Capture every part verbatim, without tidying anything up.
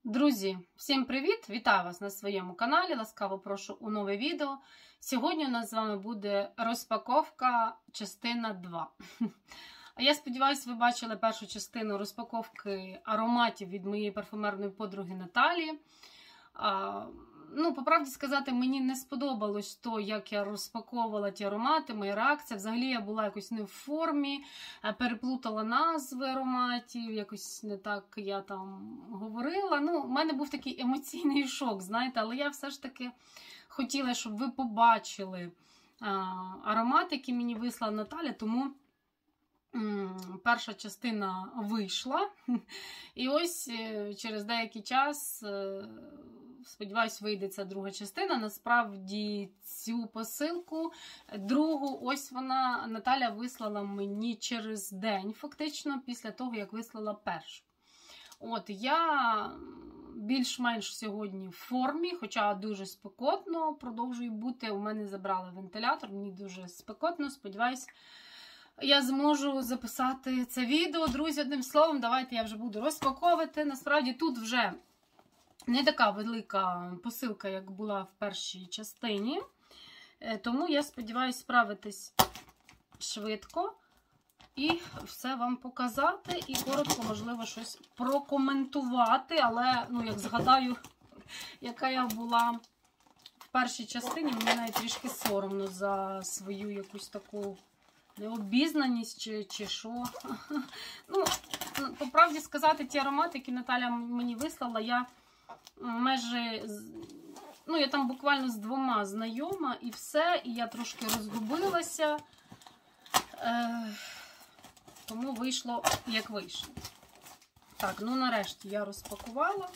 Друзі, всім привіт! Вітаю вас на своєму каналі. Ласкаво прошу у нове відео. Сьогодні у нас з вами буде розпаковка частина два. Я сподіваюся, ви бачили першу частину розпаковки ароматів від моєї парфумерної подруги Наталії. Ну, по правді сказати, мені не сподобалось то, як я розпаковувала ті аромати, моя реакція. Взагалі я була якось не в формі, переплутала назви ароматів, якось не так я там говорила. Ну, у мене був такий емоційний шок, знаєте, але я все ж таки хотіла, щоб ви побачили а, аромат, який мені вислала Наталя, тому м, перша частина вийшла. І ось через деякий час... Сподіваюсь, вийде ця друга частина. Насправді цю посилку, другу, ось вона, Наталя вислала мені через день, фактично, після того, як вислала першу. От, я більш-менш сьогодні в формі, хоча дуже спекотно продовжую бути. У мене забрали вентилятор, мені дуже спекотно, сподіваюсь, я зможу записати це відео. Друзі, одним словом, давайте я вже буду розпаковувати. Насправді тут вже не така велика посилка, як була в першій частині. Тому я сподіваюся справитись швидко і все вам показати. І коротко, можливо, щось прокоментувати. Але, ну, як згадаю, яка я була в першій частині, мені навіть трішки соромно за свою якусь таку необізнаність чи, чи що. Ну, по правді сказати, ті аромати, які Наталя мені вислала, я майже, ну, я там буквально з двома знайома і все, і я трошки розгубилася, е, тому вийшло, як вийшло. Так, ну, нарешті я розпакувала.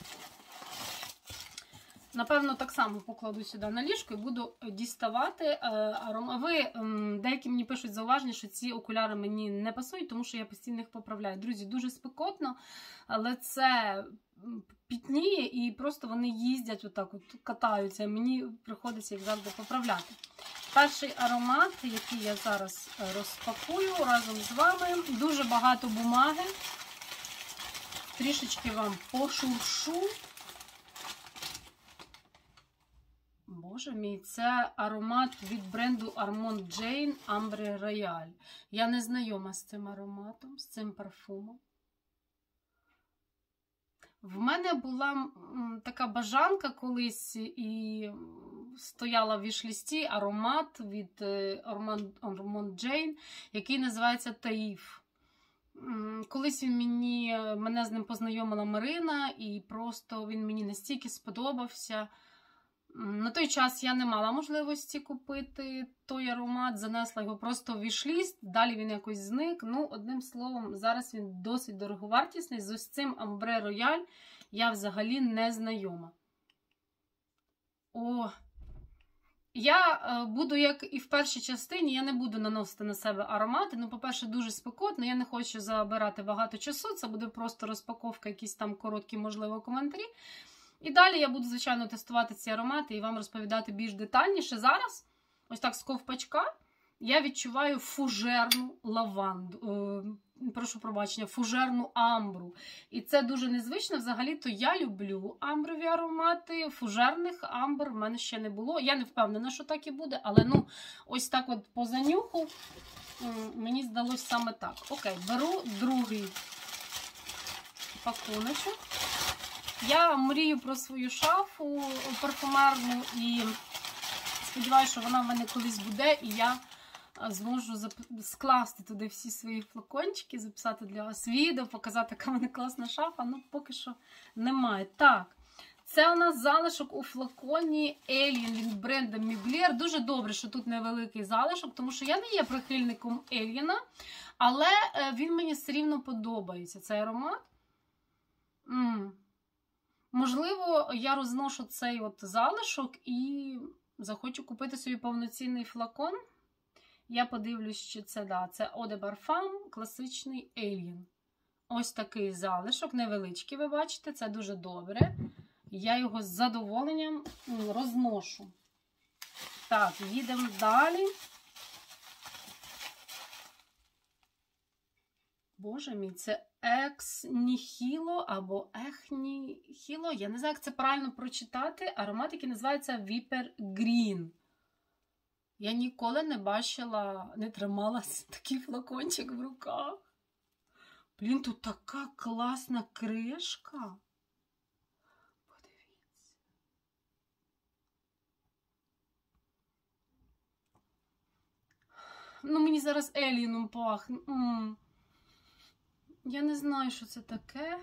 Напевно, так само покладу сюди на ліжко і буду діставати е, аромат. Ви, е, деякі мені пишуть зауваження, що ці окуляри мені не пасують, тому що я постійно їх поправляю. Друзі, дуже спекотно, але це пітніє і просто вони їздять отак, от, катаються. Мені приходиться їх завжди поправляти. Перший аромат, який я зараз розпакую разом з вами. Дуже багато бумаги. Трішечки вам пошуршу. Боже мій, це аромат від бренду Armand Jane Ambre Royal. Я не знайома з цим ароматом, з цим парфумом. В мене була м, така бажанка колись і стояла в вішлісті аромат від Armand, Armand Jane, який називається Таїф. Колись він мені, мене з ним познайомила Марина, і просто він мені настільки сподобався. На той час я не мала можливості купити той аромат, занесла його просто в вішліст, далі він якось зник. Ну, одним словом, зараз він досить дороговартісний. З ось цим Ambre Royal я взагалі не знайома. О, я буду, як і в першій частині, я не буду наносити на себе аромати. Ну, по-перше, дуже спекотно, я не хочу забирати багато часу, це буде просто розпаковка, якісь там короткі, можливо, коментарі. І далі я буду, звичайно, тестувати ці аромати і вам розповідати більш детальніше. Зараз, ось так з ковпачка, я відчуваю фужерну лаванду, е, прошу пробачення, фужерну амбру. І це дуже незвично. Взагалі-то я люблю амброві аромати, фужерних амбр в мене ще не було. Я не впевнена, що так і буде, але, ну, ось так от по занюху мені здалося саме так. Окей, беру другий пакуночок. Я мрію про свою шафу парфумерну і сподіваюся, що вона в мене колись буде, і я зможу скласти туди всі свої флакончики, записати для вас відео, показати, яка в мене класна шафа. Ну, поки що немає. Так, це у нас залишок у флаконі Alien від бренду Mugler. Дуже добре, що тут невеликий залишок, тому що я не є прихильником Alien, але він мені все рівно подобається, цей аромат. Ммм. Можливо, я розношу цей от залишок і захочу купити собі повноцінний флакон. Я подивлюсь, що це, да, це Eau de Parfum, класичний Alien. Ось такий залишок, невеличкий, ви бачите, це дуже добре. Я його з задоволенням розношу. Так, їдемо далі. Боже мій, це екс ніхіло або ехніхіло. Я не знаю, як це правильно прочитати. Аромат, який називається Viper Green. Я ніколи не бачила, не тримала такий флакончик в руках. Блін, тут така класна кришка. Подивіться. Ну, мені зараз Еліном пахне. М-м. Я не знаю, що це таке.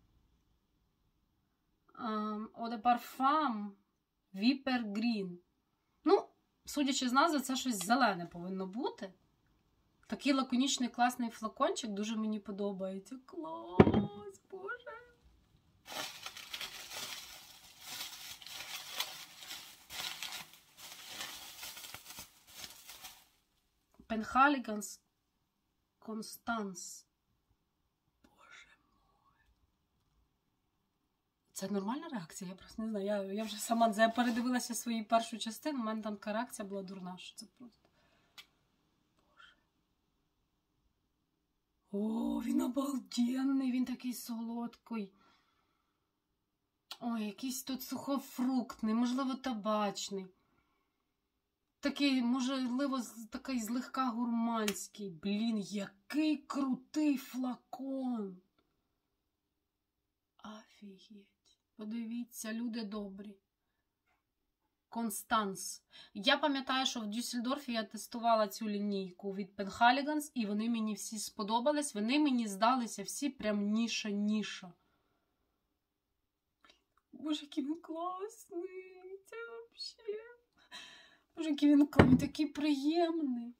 Eau de Parfum Viper Green. Ну, судячи з назви, це щось зелене повинно бути. Такий лаконічний класний флакончик, дуже мені подобається. Клас, боже. Penhaligon's Constance. Боже мой. Це нормальна реакція? Я просто не знаю. Я, я вже сама я передивилася свою першу частину, у мене там така реакція була дурна, що це просто. О, він обалденний, він такий солодкий. Ой, якийсь тут сухофруктний, можливо, табачний. Такий, можливо, такий злегка гурманський. Блін, який крутий флакон. Офігеть. Подивіться, люди добрі. Констанс. Я пам'ятаю, що в Дюссельдорфі я тестувала цю лінійку від Penhaligon's, і вони мені всі сподобались. Вони мені здалися всі прям ніша-ніша. Боже, який він класний. Це взагалі. Боже, який він класний, такий приємний.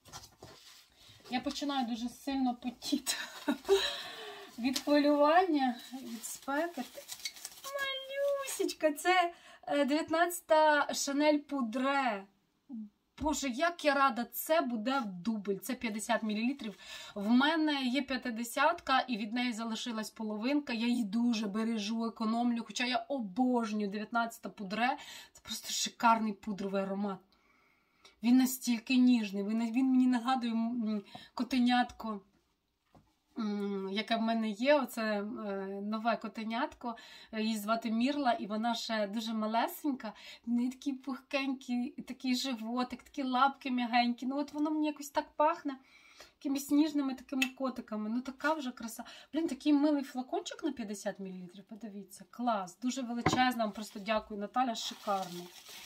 Я починаю дуже сильно потіти від хвилювання, від спеки. Малюсечка, це дев'ятнадцята Chanel Poudre. Боже, як я рада, це буде в дубль. Це п'ятдесят мілілітрів. В мене є п'ятдесятка, і від неї залишилась половинка. Я її дуже бережу, економлю. Хоча я обожнюю дев'ятнадцята Poudre. Це просто шикарний пудровий аромат. Він настільки ніжний. Він, він мені нагадує котенятко, яке в мене є, оце нове котенятко, її звати Мірла, і вона ще дуже малесенька, в неї такий пухкенький, такий животик, такі лапки м'ягенькі, ну от воно мені якось так пахне, якимись ніжними такими котиками, ну така вже краса. Блін, такий милий флакончик на п'ятдесят мілілітрів, подивіться, клас, дуже величезна, вам просто дякую, Наталя, шикарно.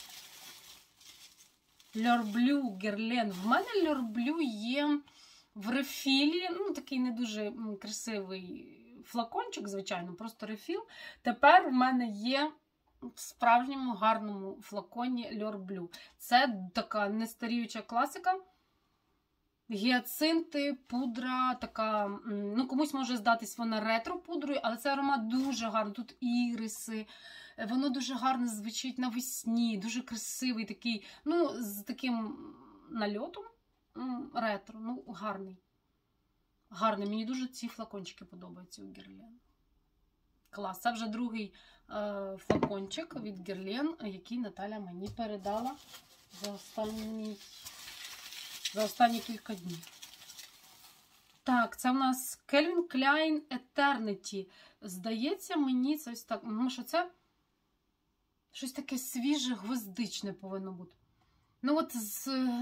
L'Heure Guerlain, в мене L'Heure є в рефілі, ну, такий не дуже красивий флакончик, звичайно, просто рефіл. Тепер в мене є в справжньому гарному флаконі L'Heure. Це така нестаріюча класика. Гіацинти, пудра, така, ну, комусь може здатись вона ретро-пудрою, але це аромат дуже гарний. Тут іриси, воно дуже гарно звучить навесні, дуже красивий такий, ну, з таким нальотом. Ретро, ну, гарний. Гарний. Мені дуже ці флакончики подобаються у Guerlain. Клас. Це вже другий е, флакончик від Guerlain, який Наталя мені передала за останні, за останні кілька днів. Так, це в нас Calvin Klein Eternity. Здається, мені це ось так, ну, що це щось таке свіже, гвоздичне повинно бути. Ну от з...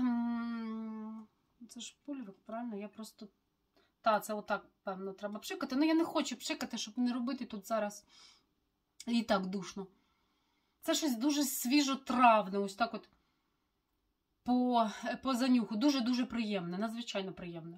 Це ж пульвик, правильно? Я просто... Та, це отак, певно, треба пшикати. Ну, я не хочу пшикати, щоб не робити тут зараз і так душно. Це щось дуже свіжотравне, ось так от по, по занюху. Дуже-дуже приємне, надзвичайно приємне.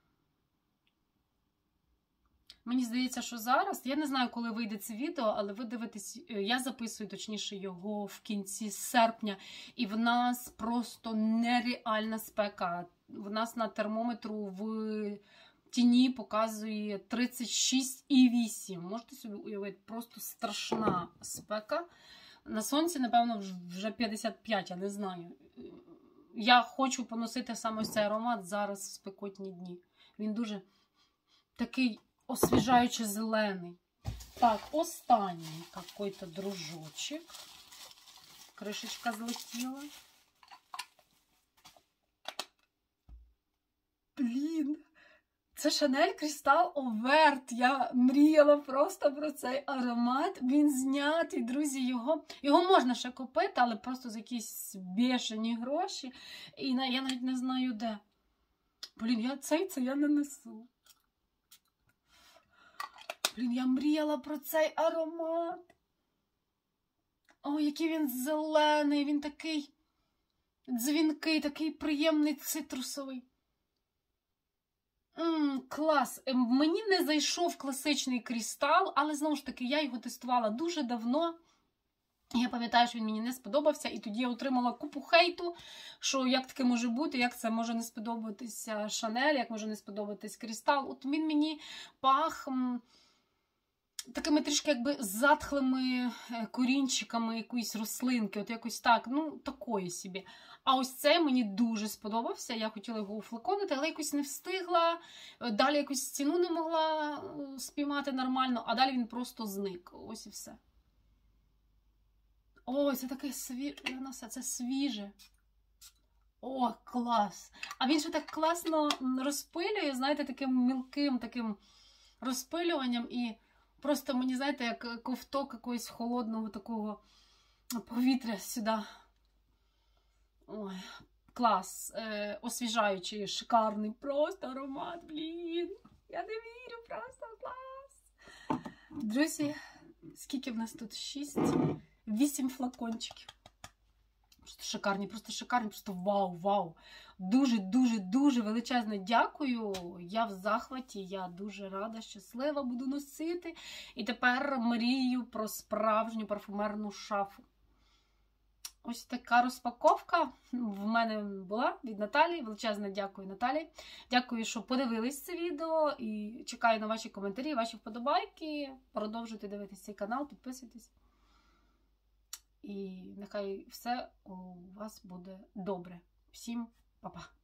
Мені здається, що зараз, я не знаю, коли вийде це відео, але ви дивитесь, я записую, точніше, його в кінці серпня, і в нас просто нереальна спека. В нас на термометру в тіні показує тридцять шість і вісім. Можете собі уявити, просто страшна спека. На сонці, напевно, вже п'ятдесят п'ять, я не знаю. Я хочу поносити саме ось цей аромат зараз в спекотні дні. Він дуже такий освіжаючи зелений. Так, останній какой-то дружочек. Кришечка злетіла. Блін. Це Шанель Крістал Оверт. Я мріяла просто про цей аромат. Він знятий, друзі, його. Його можна ще купити, але просто за якісь бешені гроші. І я навіть не знаю де. Блін, я цей це я не несу. Блін, я мріяла про цей аромат. О, який він зелений, він такий дзвінкий, такий приємний цитрусовий. Ммм, клас. Мені не зайшов класичний Крістал, але, знову ж таки, я його тестувала дуже давно. Я пам'ятаю, що він мені не сподобався, і тоді я отримала купу хейту, що як таке може бути, як це може не сподобатися Шанель, як може не сподобатись Крістал. От він мені пах м, такими трішки якби затхлими корінчиками якоїсь рослинки, от якось так, ну, такої собі. А ось цей мені дуже сподобався, я хотіла його уфлаконити, але якось не встигла, далі якусь ціну не могла спіймати нормально, а далі він просто зник. Ось і все. Ой, це таке свіже, це свіже. О, клас! А він ще так класно розпилює, знаєте, таким мілким таким розпилюванням і просто мені, знаєте, як ковток якогось холодного такого повітря сюди. Ой, клас. Е, освіжаючий, шикарний просто аромат, блін. Я не вірю, просто клас. Друзі, скільки в нас тут? Шість, вісім флакончиків. Просто шикарні, просто шикарні, просто вау, вау. Дуже-дуже-дуже величезне дякую. Я в захваті, я дуже рада, щаслива буду носити. І тепер мрію про справжню парфумерну шафу. Ось така розпаковка в мене була від Наталі. Величезне дякую, Наталі. Дякую, що подивились це відео. І чекаю на ваші коментарі, ваші вподобайки. Продовжуйте дивитися цей канал, підписуйтесь. І нехай все у вас буде добре. Всім па-па!